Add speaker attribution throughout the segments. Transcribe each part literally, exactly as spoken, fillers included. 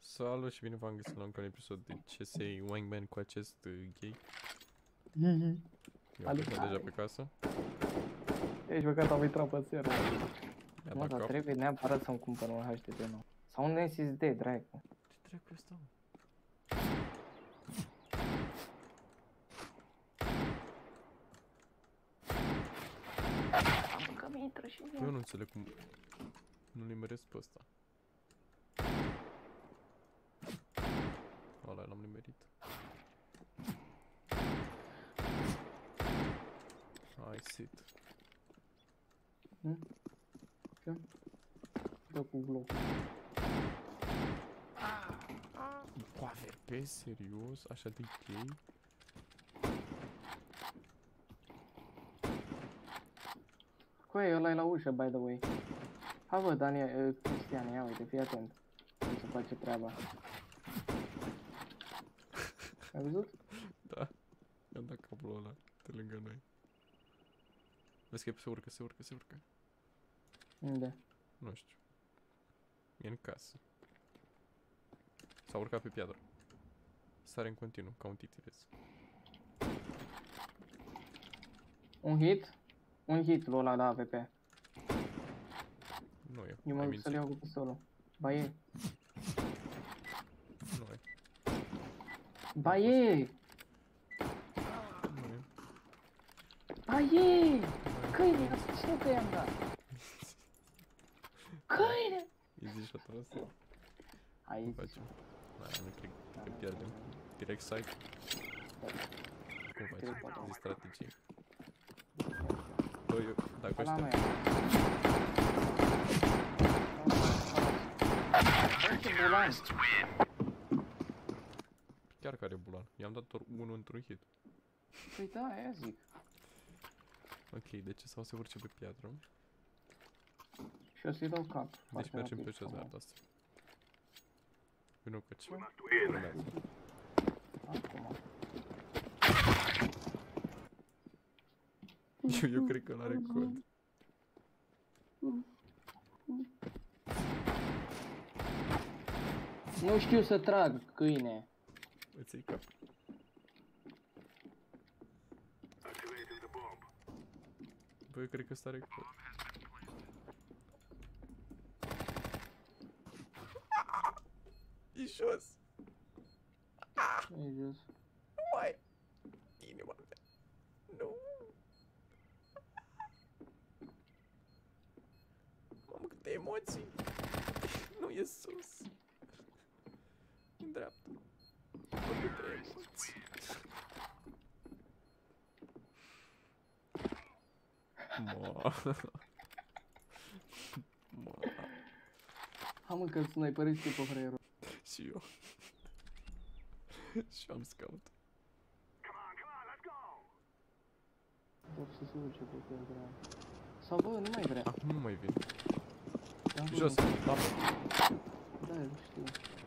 Speaker 1: Salut și bine v-am găsit la un nou episod de C S A Wingman cu acest uh, gay. Eu am plecat deja pe casă.
Speaker 2: Ești băgat, am intrat pe server.
Speaker 1: Mă,
Speaker 2: dar trebuie neapărat să-mi cumpăr un H D D nou. Sau un S S D, dracu.
Speaker 1: Ce dracu ăsta, mă?
Speaker 2: Am că mi intră și
Speaker 1: Eu nu înțeleg cum nu nimeresc pe ăsta. Ăla l-am nimerit. Hai, sit.
Speaker 2: Hmm? Ce? Dă cu glocul.
Speaker 1: Cu A V P, serios? Așa de gay?
Speaker 2: Coe, ăla e la ușă, by the way. Hai bă, Dani, uh, Cristian, ia uite, fii atent. Cum se face treaba. Ai văzut?
Speaker 1: Da. I-am dat cablul ăla de lângă noi. Vezi că se urcă, se urcă, se urcă.
Speaker 2: Unde?
Speaker 1: Nu știu. E în casă. S-a urcat pe piatră. Sare în continuu, ca un titi, vezi.
Speaker 2: Un hit? Un hit lui ăla la A V P.
Speaker 1: Nu e.
Speaker 2: Eu mă duc să-l iau cu pistolul. Ba e.
Speaker 1: Nu e.
Speaker 2: Ba e!
Speaker 1: Nu e.
Speaker 2: Ba e! Câine, știu că i-am dat. Câine!
Speaker 1: Îi zici la asta?
Speaker 2: Aici.
Speaker 1: Facem. Hai, nu cred că pierdem. Direct site. Cum facem? Zi strategie. Bă, eu, dacă
Speaker 2: Ăla nu
Speaker 1: ăștia...
Speaker 2: e.
Speaker 1: Chiar care e bulan. I-am dat doar unul într-un hit.
Speaker 2: Păi da, aia zic.
Speaker 1: Ok, de ce sau se urce pe piatră?
Speaker 2: Și o să-i dau cap.
Speaker 1: Deci mergem pe ce zard asta. Nu că ce?
Speaker 2: Acum.
Speaker 1: Eu, eu cred că ăla are cod.
Speaker 2: Nu știu să trag, câine.
Speaker 1: Îți iei cap. Bă, eu cred că ăsta are cod. E jos!
Speaker 2: E jos.
Speaker 1: Nu mai! Inima mea! Nu! Mamă, câte emoții! Nu e sus! În dreapta! Bă, câte emoții! Mă! Mă!
Speaker 2: Hai mă că sniperezi tu pe fraierul.
Speaker 1: Și eu. Și eu am scout.
Speaker 2: Doar să se urce pe piatra. Sau bă, nu mai vrea.
Speaker 1: Acum nu mai vin.
Speaker 2: Da, bă,
Speaker 1: Jos, apă.
Speaker 2: Da, eu știu.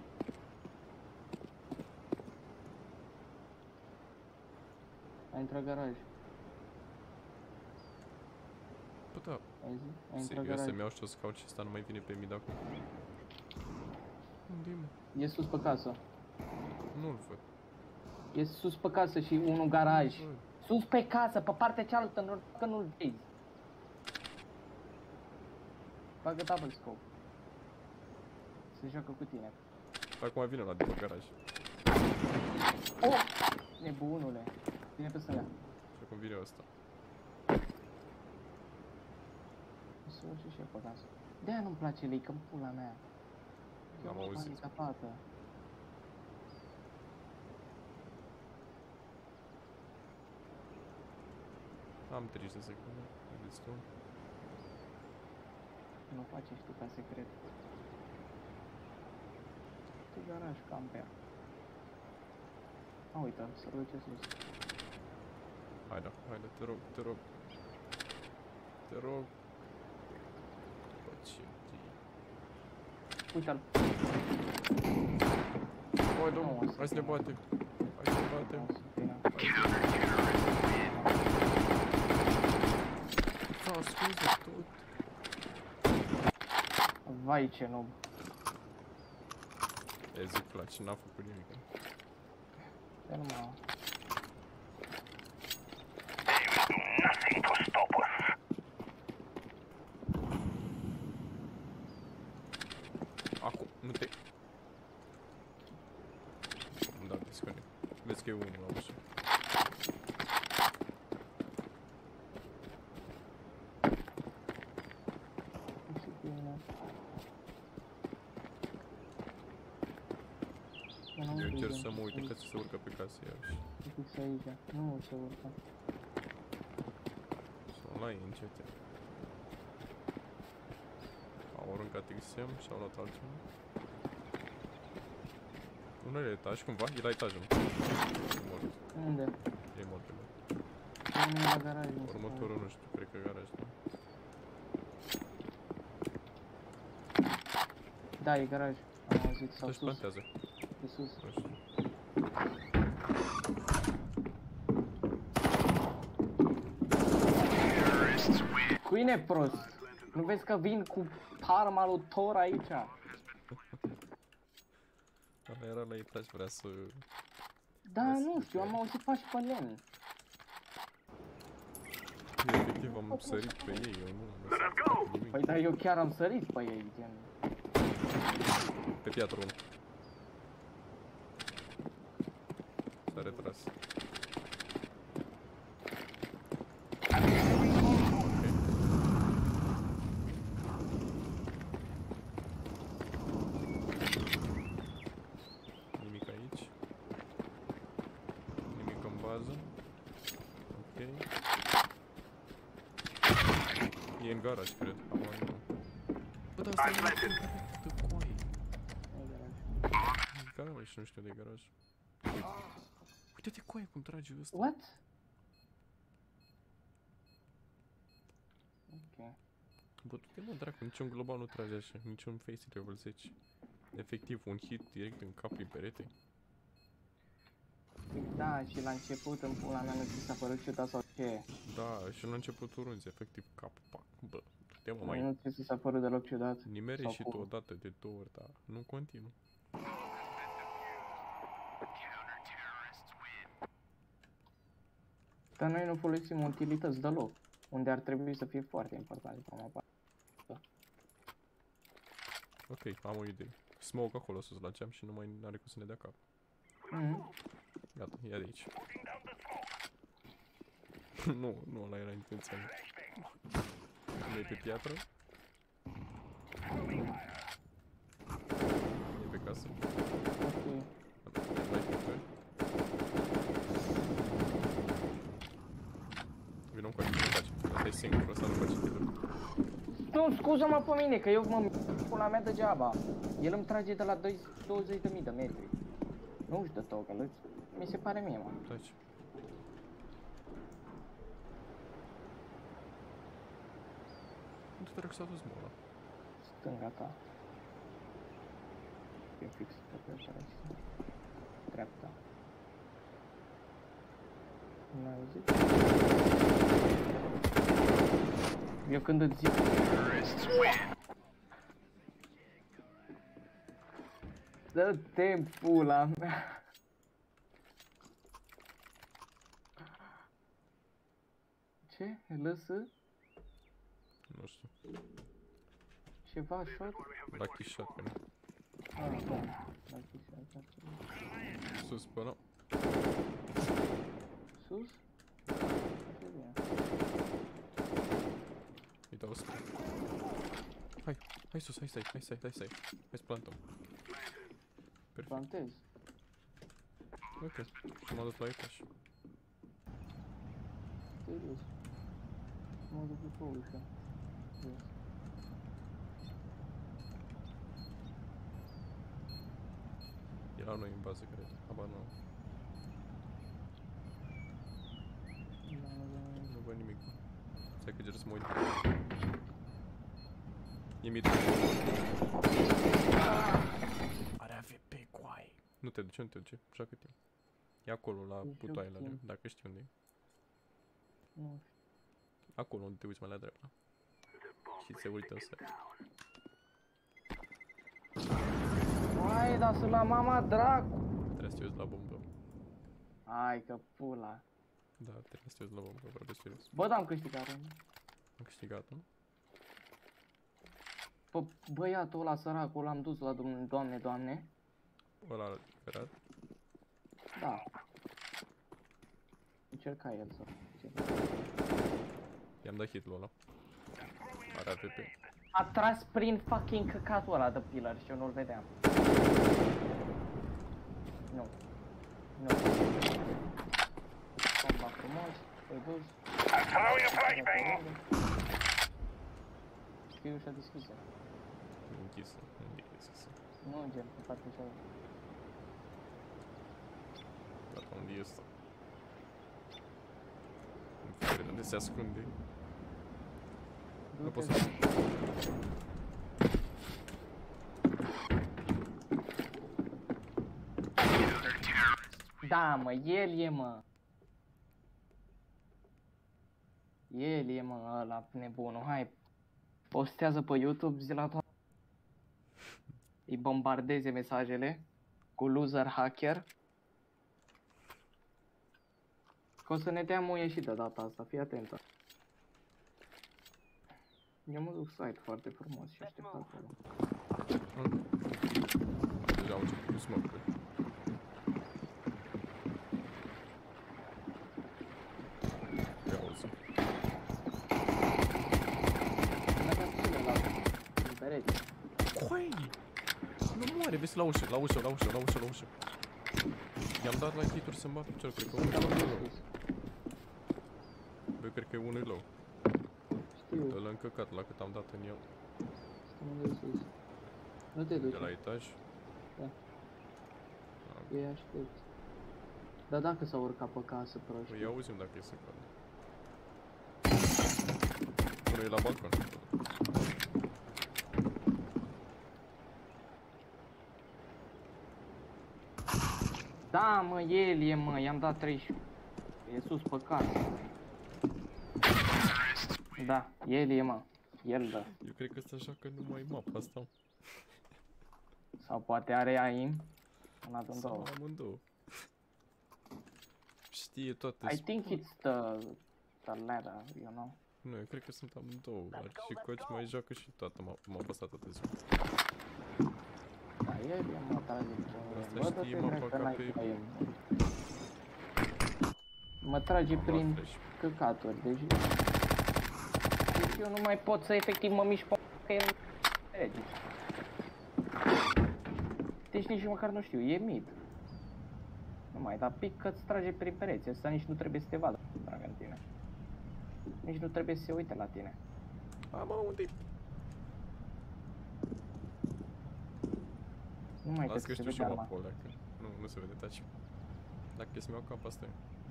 Speaker 2: A intrat garaj.
Speaker 1: Bă, da.
Speaker 2: Ai zi? A intrat
Speaker 1: Serios,
Speaker 2: garaj.
Speaker 1: să-mi iau și o scout și ăsta nu mai vine pe mid acum. Unde-i, mă?
Speaker 2: E sus pe casă.
Speaker 1: Nu-l văd.
Speaker 2: E sus pe casă și unul garaj.
Speaker 1: Nu-l văd.
Speaker 2: Sus pe casă, pe partea cealaltă, nu, că nu-l vezi. Bagă double scope. Se joacă cu tine.
Speaker 1: Acum vine la de pe garaj.
Speaker 2: Oh! Nebunule. Vine pe să-mi ia.
Speaker 1: Și acum vine ăsta.
Speaker 2: O să urce și eu pe casă. De-aia nu-mi place lei, că-mi pula mea.
Speaker 1: N-am auzit.
Speaker 2: Capată.
Speaker 1: Am treizeci de secunde. E destul.
Speaker 2: Nu faci și tu ca secret. Tu garaj, camper. A, uite, să duce sus.
Speaker 1: Haide, haide, te rog, te rog. Te rog. Bă, ce tii.
Speaker 2: Uite-l.
Speaker 1: Hai, domnul, hai să ne batem. Hai să ne batem. Da, scuze tot.
Speaker 2: Vai ce noob.
Speaker 1: Te zic clutch, n-a făcut nimic.
Speaker 2: Eu nu mă...
Speaker 1: Acum, nu te... Da, disconnect. Vezi că e unul la ușă. Eu încerc să mă uit că se urcă pe casă iarăși.
Speaker 2: E fix aici, nu se urcă.
Speaker 1: Sau la ei încete. Au aruncat X M și au luat altceva. Unele etaj cumva? E la etajul. E mort.
Speaker 2: Unde?
Speaker 1: E mort pe
Speaker 2: Nu e la garaj.
Speaker 1: următorul nu știu, cred că garaj, da.
Speaker 2: Da, e garaj. Am auzit, sau
Speaker 1: Să-și
Speaker 2: sus.
Speaker 1: plantează.
Speaker 2: E sus.
Speaker 1: Nu știu.
Speaker 2: Cuine prost! Nu vezi că vin cu arma lui Thor aici?
Speaker 1: Ăla era la etaj, vrea să...
Speaker 2: Da, nu știu, am auzit pași pe lemn.
Speaker 1: Eu, efectiv am sărit pe ei, eu nu am lăsat nimic.
Speaker 2: Păi da, eu chiar am sărit pe ei, gen.
Speaker 1: Pe piatră unul. S-a retras. Nimic aici. Nimic în bază. Ok. E în garaj, cred. Acum nu. Bă, dar asta e de coi. E garaj, nu știu de garaj. Uite-te coaie cum trage ăsta.
Speaker 2: What? Ok.
Speaker 1: Bă, du-te mă dracu, niciun global nu trage așa, niciun face level zece. Efectiv, un hit direct în cap prin perete.
Speaker 2: Da, și la început în pula mea nu ți s-a părut ciudat sau ce?
Speaker 1: Da, și la începutul runzi, efectiv, cap, pac, bă, du-te mă
Speaker 2: Mai
Speaker 1: mai...
Speaker 2: nu ți s-a părut deloc ciudat?
Speaker 1: Nimere
Speaker 2: sau
Speaker 1: și
Speaker 2: cum?
Speaker 1: tu odată, de două ori, dar nu continuu.
Speaker 2: Dar noi nu folosim utilități deloc, unde ar trebui să fie foarte important prima parte.
Speaker 1: Ok, am o idee. Smoke acolo sus la geam și nu mai are cum să ne dea cap.
Speaker 2: Mhm.
Speaker 1: Gata, ia de aici. Nu, nu ăla era intenția mea. E pe piatră. E pe casă.
Speaker 2: Ok.
Speaker 1: Mai putere. Vino cu aici, nu face. Asta e singur, ăsta nu face kill-uri.
Speaker 2: Nu, scuză-mă pe mine, că eu mă pula mea degeaba. El îmi trage de la douăzeci de mii de metri. Nu știu de toggle, mi se pare mie, mă.
Speaker 1: Taci. Unde te-a s-a dus, mă, ăla?
Speaker 2: Stânga ta. E fix pe care dreapta. N-ai auzit? Eu când îți zic... Dă-te pula mea! Ce? Lăsă?
Speaker 1: Nu știu.
Speaker 2: Ceva shot?
Speaker 1: Lucky shot, pe nu.
Speaker 2: Ah, da. Lucky shot, da.
Speaker 1: Sus, până.
Speaker 2: Sus?
Speaker 1: Îi dau să... Hai, hai sus, hai stai, hai stai, hai stai. Hai să plantăm. Perfect.
Speaker 2: Plantez.
Speaker 1: Ok, și m-a dus la etaj.
Speaker 2: Serios. Mă duc pe ușa.
Speaker 1: E la noi în bază, cred. Habar nu am. Nu văd nimic. Stai că cer să mă uit. E mid. Are A V P, coaie. Nu te duce, nu te duce. Joacă timp. E acolo, la butoaiele alea, dacă știi unde e.
Speaker 2: Nu știu.
Speaker 1: Acolo unde te uiți mai la dreapta. Și se uită în sări.
Speaker 2: Mai, dar lasă la mama dracu.
Speaker 1: Trebuie să te uiți la bombă.
Speaker 2: Hai că pula.
Speaker 1: Da, trebuie să te uiți la bombă, vorbesc serios.
Speaker 2: Bă, da, am câștigat.
Speaker 1: Am câștigat, nu?
Speaker 2: Bă, băiatul ăla săracul l-am dus la domn- doamne, doamne.
Speaker 1: Ăla l-a recuperat.
Speaker 2: Da. Încerca el să...
Speaker 1: I-am dat hit-ul ăla. Are A P P.
Speaker 2: A tras prin fucking căcatul ăla de pillar și eu nu-l vedeam. Nu. Nu. Bomba frumos, te-ai dus. Știu ușa deschisă.
Speaker 1: Închisă, unde e deschisă?
Speaker 2: Nu, gen, pe partea cealaltă.
Speaker 1: Gata, unde e ăsta? Nu cred unde se ascunde. Nu pot să...
Speaker 2: Da, mă, el e, mă. El e, mă, ăla nebunul, hai. Postează pe YouTube, zi la toată. Îi bombardeze mesajele cu loser hacker. Că o să ne dea muie și de data asta, fii atentă. Eu mă duc site foarte frumos și aștept acolo.
Speaker 1: Deja au început cu smoke-uri. Ia auzi. Coai! Nu moare, vezi la ușă, la ușă, la ușă, la ușă, la ușă. I-am dat la hit-uri să-mi bat picior, cred că unul e low. Bă, cred că unul e low.
Speaker 2: Știu.
Speaker 1: Dă-l încăcat la cât am dat în el.
Speaker 2: Nu te duci.
Speaker 1: De la etaj.
Speaker 2: Da. Ei aștept. Dar dacă s-au urcat pe casă, proști.
Speaker 1: Păi auzim dacă e să cadă. Unul e la balcon.
Speaker 2: Da, mă, el e, mă, i-am dat treizeci. E sus pe casă. Da, el e, mă. El dă.
Speaker 1: Eu cred că ăsta joacă numai mapa asta.
Speaker 2: Sau poate are aim. Una din două.
Speaker 1: Sau amândouă. Știe toate.
Speaker 2: I think it's the, the ladder, you know.
Speaker 1: Nu, eu cred că sunt amândouă. Și coach mai joacă și toată mapa asta toată ziua.
Speaker 2: Da, el e, mă, trage
Speaker 1: Asta știe mapa ca pe...
Speaker 2: Mă trage prin căcaturi, deci... Deci eu nu mai pot să efectiv mă mișc pe că el nu. Deci nici măcar nu știu, e mid. Nu mai, dar pic că-ți trage prin pereți, asta nici nu trebuie să te vadă, tragă în tine. Nici nu trebuie să se uite la tine.
Speaker 1: A, mă, unde-i?
Speaker 2: Nu mai
Speaker 1: Las că
Speaker 2: trebuie să
Speaker 1: știu și
Speaker 2: vede arma.
Speaker 1: mapa alea, că nu, nu se vede taci. Dacă e să-mi iau cap, asta e.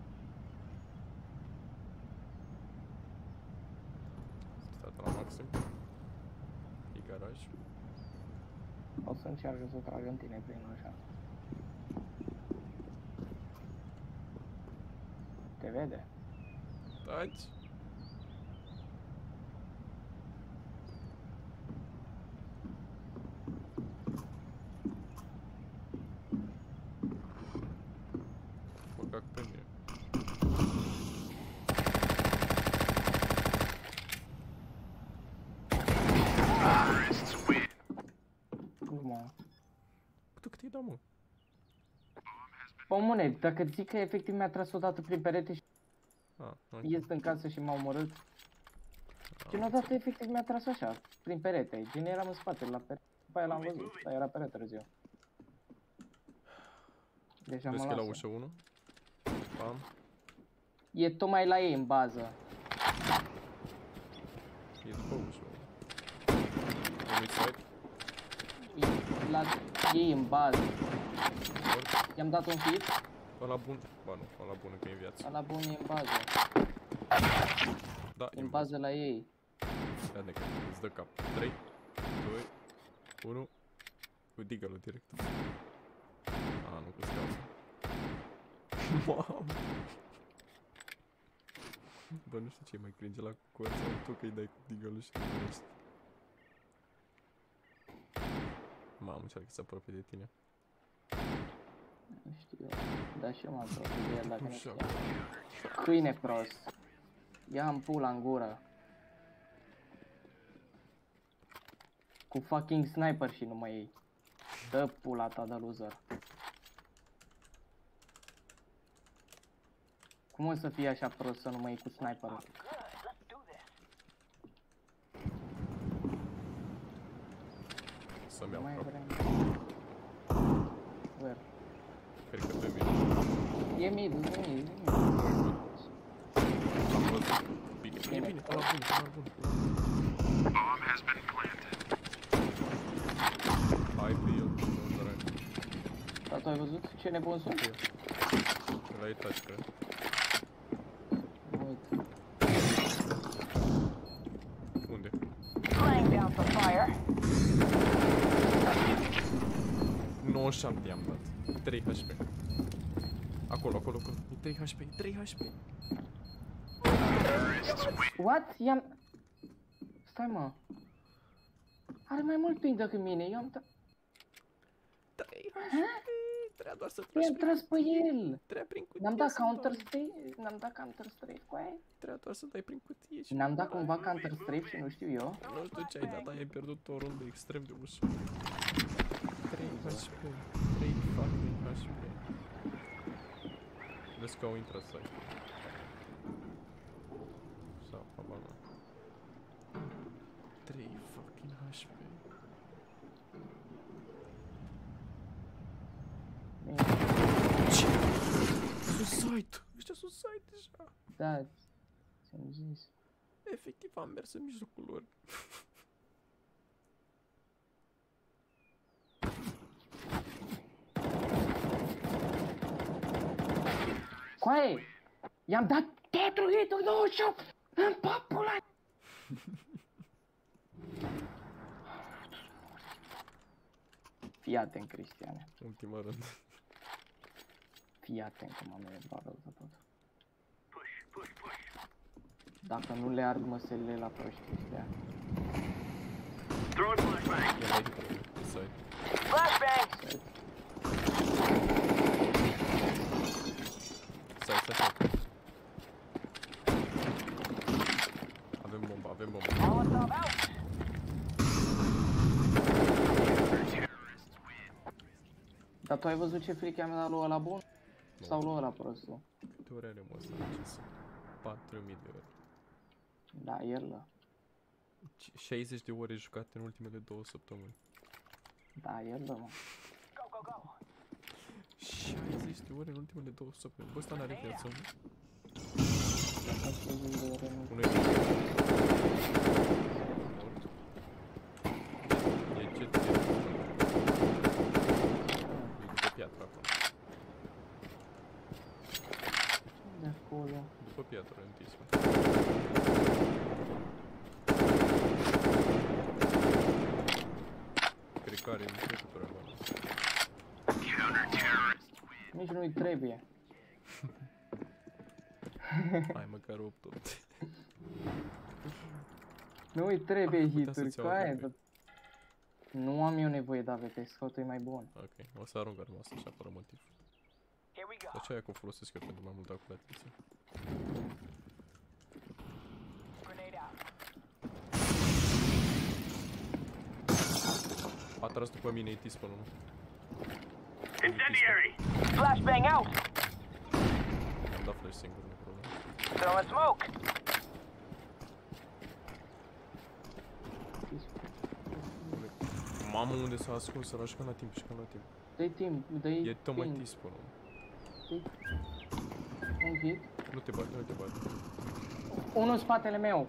Speaker 1: Stată la maxim. E garaj.
Speaker 2: O să încearcă să tragă în tine prin ușa. Te vede?
Speaker 1: Taci! Focac pe mine.
Speaker 2: Nu mă.
Speaker 1: Tu cât i-ai dat, mă?
Speaker 2: Omule, dacă zic că efectiv mi-a tras odată prin perete și
Speaker 1: Ah, ok.
Speaker 2: ies în casă și m-a omorât. Gen odată efectiv mi-a tras așa, prin perete, gen eram în spate la perete, după aia l-am văzut, dar era prea târziu. Deja mă
Speaker 1: Vezi că e la
Speaker 2: lasă.
Speaker 1: ușă unu? Pam.
Speaker 2: E tocmai la ei în bază.
Speaker 1: E după ușă unu. Unui side.
Speaker 2: E la ei în bază. I-am dat un hit,
Speaker 1: Ăla bun. Ba nu, ăla bun că e în viață.
Speaker 2: ăla bun e în bază.
Speaker 1: Da,
Speaker 2: E în bază la ei.
Speaker 1: Ia de că îți dă cap. trei, doi, unu. Cu digăl-ul direct. A, nu cu scață. Mamă. Bă, nu știu ce mai cringe la coață sau tu că îi dai cu digăl-ul și nu ești. Mamă, încearcă să apropie de tine.
Speaker 2: Nu știu, dar și eu m-am trăit de el dacă
Speaker 1: Nu
Speaker 2: nu
Speaker 1: știu.
Speaker 2: știu. Câine prost. Ia-mi pula în gură. Cu fucking sniper și nu mă iei. Dă pula ta de loser. Cum o să fie așa prost să nu mă iei cu sniperul?
Speaker 1: Să-mi
Speaker 2: Nu
Speaker 1: iau
Speaker 2: mai
Speaker 1: cap.
Speaker 2: vrem. Where?
Speaker 1: Cred că pe mine.
Speaker 2: E mid, e mid, e mid.
Speaker 1: Am văzut. Bine, bine, bine, ăla bun, ăla bun, ăla bun. Hai pe el, nu dracu.
Speaker 2: Dar tu ai văzut ce nebun sunt?
Speaker 1: De la etaj, cred.
Speaker 2: Nu uit.
Speaker 1: Unde?
Speaker 3: Laying down some fire.
Speaker 1: nouăzeci și șapte i-am dat. trei H P. Acolo, acolo, acolo. E trei H P, e trei H P.
Speaker 2: What? I-am... Stai mă. Are mai mult ping decât mine, eu am... tra-
Speaker 1: trei H P. Trebuia doar să tragi
Speaker 2: I-am
Speaker 1: prin...
Speaker 2: tras pe el.
Speaker 1: Trebuia prin cutie.
Speaker 2: N-am dat
Speaker 1: să
Speaker 2: counter
Speaker 1: dai.
Speaker 2: strafe, n-am dat counter strafe cu aia.
Speaker 1: Trebuia doar să dai prin cutie și...
Speaker 2: N-am dat cumva counter strafe și nu știu eu.
Speaker 1: Nu știu ce ai dat, dar ai pierdut o rundă extrem de ușor. trei H P. trei fucking H P. Vezi că au intrat site. Sau, habar n-am. trei fucking H P. Ce? Sunt site! Ăștia sunt site deja!
Speaker 2: Da, ți-am zis.
Speaker 1: Efectiv am mers în mijlocul lor.
Speaker 2: Coaie! I-am dat patru hituri douăzeci și opt în papula! Fii atent, Cristiane.
Speaker 1: Ultima rând.
Speaker 2: Fii atent că m-am enervat rău de tot. Dacă nu le arg măselele la proști ăștia.
Speaker 1: E la hitru, pe site.
Speaker 3: Flashbang.
Speaker 1: Stai, stai, stai. Avem bomba, avem bomba.
Speaker 3: Molotov out.
Speaker 2: Dar tu ai văzut ce frică am dat lui ăla bun?
Speaker 1: Nu.
Speaker 2: Sau lui ăla prostul?
Speaker 1: Câte ore are mă ăsta? Ce sunt? patru mii de ore.
Speaker 2: Da, el.
Speaker 1: Ce- șaizeci de ore jucate în ultimele două săptămâni.
Speaker 2: Da, el, mă.
Speaker 3: Go, go, go.
Speaker 1: șaizeci de ore în ultimele două săptămâni. Bă, ăsta n-are viață, mă. Unul e mort. E jet, jet. E după piatră acolo.
Speaker 2: De acolo.
Speaker 1: După piatră, întins, mă. Cred că are niște tuturor, mă.
Speaker 2: Nici nu-i trebuie.
Speaker 1: Hai măcar opt opt.
Speaker 2: Nu-i trebuie
Speaker 1: Putea
Speaker 2: hituri,
Speaker 1: să-ți iau
Speaker 2: cu aia.
Speaker 1: A V P.
Speaker 2: bă. Nu am eu nevoie de A V P, scotul e mai bun.
Speaker 1: Ok, o să arunc arma asta așa fără motiv.
Speaker 3: Here we go.
Speaker 1: De aceea că o folosesc eu pentru mai mult calculație.
Speaker 3: Grenade out.
Speaker 1: A tras după mine, e T-spawn unu.
Speaker 3: Incendiary. Flashbang out.
Speaker 1: Am dat flash singur, nu problemă.
Speaker 3: Throwing smoke.
Speaker 1: Mamă, unde s-a ascuns, s-a jucat la timp, jucat la timp.
Speaker 2: Dă-i timp, dă-i
Speaker 1: E tocmai
Speaker 2: ping.
Speaker 1: T-spawn unu.
Speaker 2: Dă-i un hit.
Speaker 1: Nu te bate, nu te bate.
Speaker 2: Unul în spatele meu.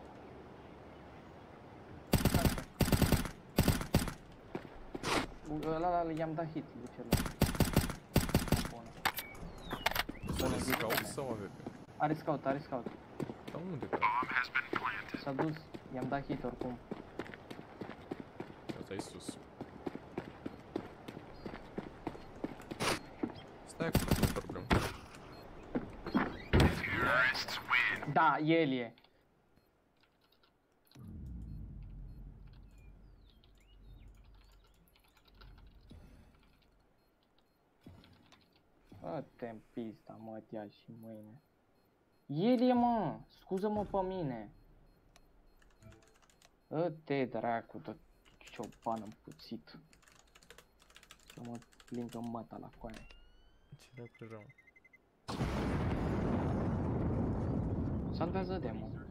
Speaker 2: Ăla i-am dat hit lui celălalt. Bun.
Speaker 1: Are scout sau A V P?
Speaker 2: Are scout, are scout.
Speaker 1: Dar unde, bă?
Speaker 2: S-a dus, i-am dat hit oricum.
Speaker 1: Asta e sus. Stai acolo, nu e problemă.
Speaker 2: Da, el e. Dă-te în pista, mă, ia și mâine. El e, mă! Scuză-mă pe mine! Dă-te dracu, dă cioban împuțit. Să mă plingă măta la coaie.
Speaker 1: Ce dracu rău.
Speaker 2: Salvează demo.